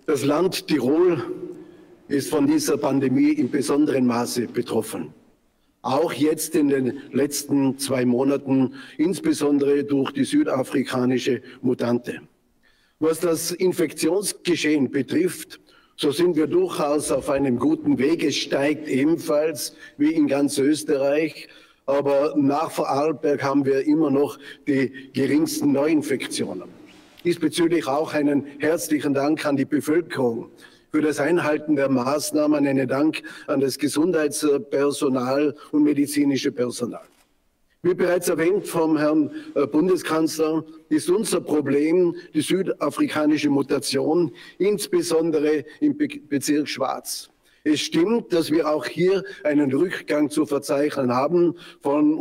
Das Land Tirol ist von dieser Pandemie in besonderem Maße betroffen. Auch jetzt in den letzten 2 Monaten, insbesondere durch die südafrikanische Mutante. Was das Infektionsgeschehen betrifft, so sind wir durchaus auf einem guten Weg. Es steigt ebenfalls wie in ganz Österreich. Aber nach Vorarlberg haben wir immer noch die geringsten Neuinfektionen. Diesbezüglich auch einen herzlichen Dank an die Bevölkerung für das Einhalten der Maßnahmen, einen Dank an das Gesundheitspersonal und medizinische Personal. Wie bereits erwähnt vom Herrn Bundeskanzler, ist unser Problem die südafrikanische Mutation, insbesondere im Bezirk Schwarz. Es stimmt, dass wir auch hier einen Rückgang zu verzeichnen haben von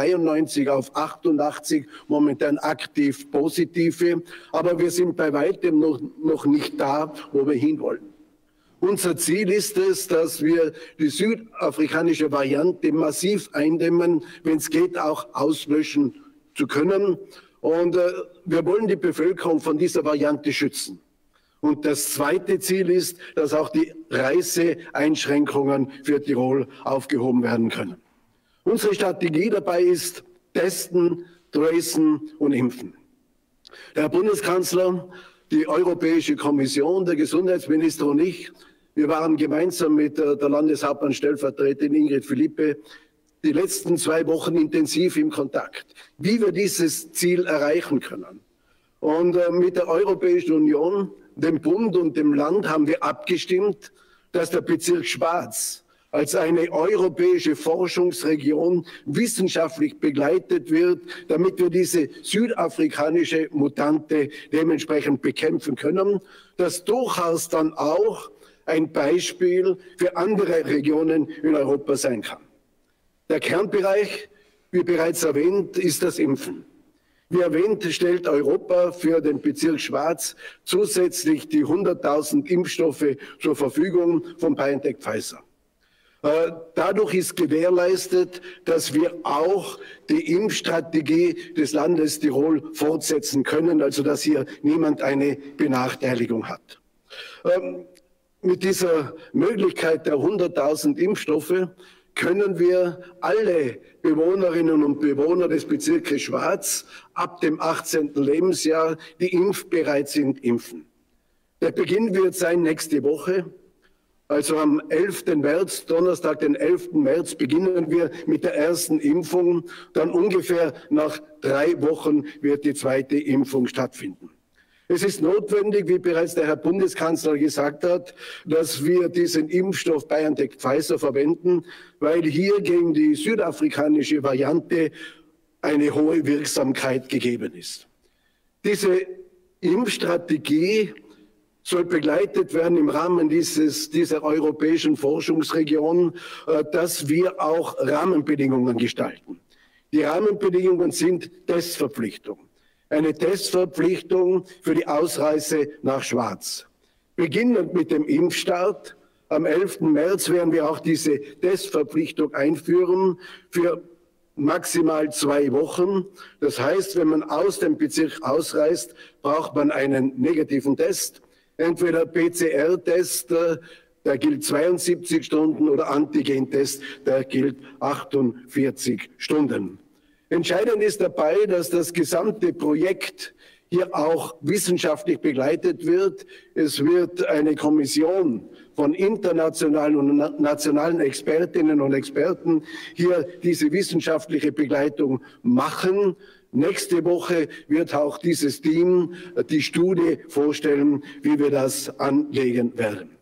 193 auf 88 momentan aktiv Positive. Aber wir sind bei weitem noch nicht da, wo wir hinwollen. Unser Ziel ist es, dass wir die südafrikanische Variante massiv eindämmen, wenn es geht, auch auslöschen zu können. Und wir wollen die Bevölkerung von dieser Variante schützen. Und das zweite Ziel ist, dass auch die Reiseeinschränkungen für Tirol aufgehoben werden können. Unsere Strategie dabei ist Testen, Tracen und Impfen. Der Herr Bundeskanzler, die Europäische Kommission, der Gesundheitsminister und ich, wir waren gemeinsam mit der Landeshauptmann-Stellvertreterin Ingrid Philippe die letzten 2 Wochen intensiv im Kontakt, wie wir dieses Ziel erreichen können. Und mit der Europäischen Union, dem Bund und dem Land haben wir abgestimmt, dass der Bezirk Schwarz als eine europäische Forschungsregion wissenschaftlich begleitet wird, damit wir diese südafrikanische Mutante dementsprechend bekämpfen können, das durchaus dann auch ein Beispiel für andere Regionen in Europa sein kann. Der Kernbereich, wie bereits erwähnt, ist das Impfen. Wie erwähnt, stellt Europa für den Bezirk Schwarz zusätzlich die 100.000 Impfstoffe zur Verfügung von BioNTech Pfizer. Dadurch ist gewährleistet, dass wir auch die Impfstrategie des Landes Tirol fortsetzen können, also dass hier niemand eine Benachteiligung hat. Mit dieser Möglichkeit der 100.000 Impfstoffe können wir alle Bewohnerinnen und Bewohner des Bezirkes Schwarz ab dem 18. Lebensjahr, die impfbereit sind, impfen. Der Beginn wird sein nächste Woche. Also am 11. März, Donnerstag, den 11. März, beginnen wir mit der ersten Impfung. Dann ungefähr nach 3 Wochen wird die zweite Impfung stattfinden. Es ist notwendig, wie bereits der Herr Bundeskanzler gesagt hat, dass wir diesen Impfstoff BioNTech Pfizer verwenden, weil hier gegen die südafrikanische Variante eine hohe Wirksamkeit gegeben ist. Diese Impfstrategie soll begleitet werden im Rahmen dieser europäischen Forschungsregion, dass wir auch Rahmenbedingungen gestalten. Die Rahmenbedingungen sind Testverpflichtung. Eine Testverpflichtung für die Ausreise nach Schwarz. Beginnend mit dem Impfstart. Am 11. März werden wir auch diese Testverpflichtung einführen für maximal 2 Wochen. Das heißt, wenn man aus dem Bezirk ausreist, braucht man einen negativen Test. Entweder PCR-Test, der gilt 72 Stunden, oder Antigen-Test, der gilt 48 Stunden. Entscheidend ist dabei, dass das gesamte Projekt hier auch wissenschaftlich begleitet wird. Es wird eine Kommission von internationalen und nationalen Expertinnen und Experten hier diese wissenschaftliche Begleitung machen. Nächste Woche wird auch dieses Team die Studie vorstellen, wie wir das anlegen werden.